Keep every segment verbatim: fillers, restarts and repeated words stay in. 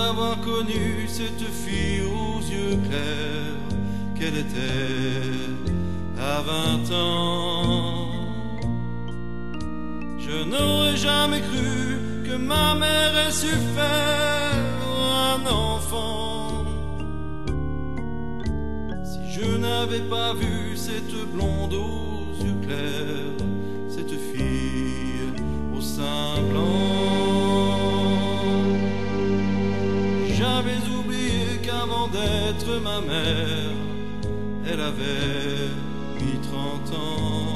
avoir connu cette fille aux yeux clairs, qu'elle était à vingt ans. Je n'aurais jamais cru que ma mère ait su faire un enfant, si je n'avais pas vu cette blonde aux yeux clairs, cette fille au sein blanc. J'avais oublié qu'avant d'être ma mère, elle avait mis trente ans,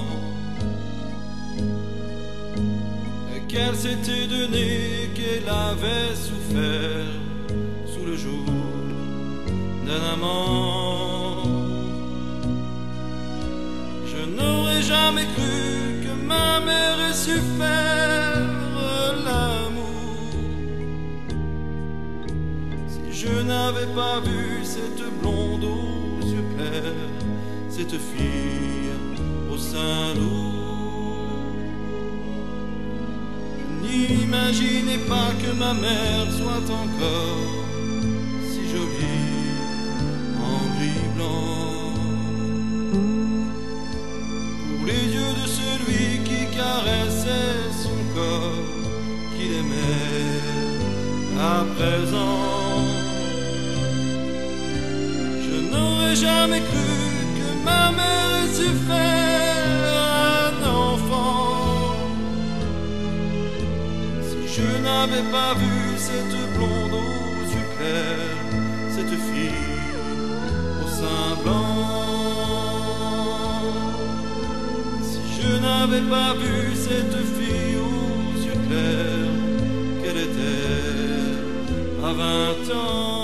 qu'elle s'était donnée, qu'elle avait souffert sous le joug d'un amant. Je n'aurais jamais cru que ma mère ait su faire l'amour, si je n'avais pas vu cette blonde aux yeux clairs, cette fille au sein lourd. N'imaginez pas que ma mère soit encore si jolie en gris blanc, pour les yeux de celui qui caressait son corps, qu'il aimait à présent. Je n'aurais jamais cru que ma mère ait su faire un enfant, je n'avais pas vu cette blonde aux yeux clairs, cette fille au sein blanc, si je n'avais pas vu cette fille aux yeux clairs, qu'elle était à vingt ans.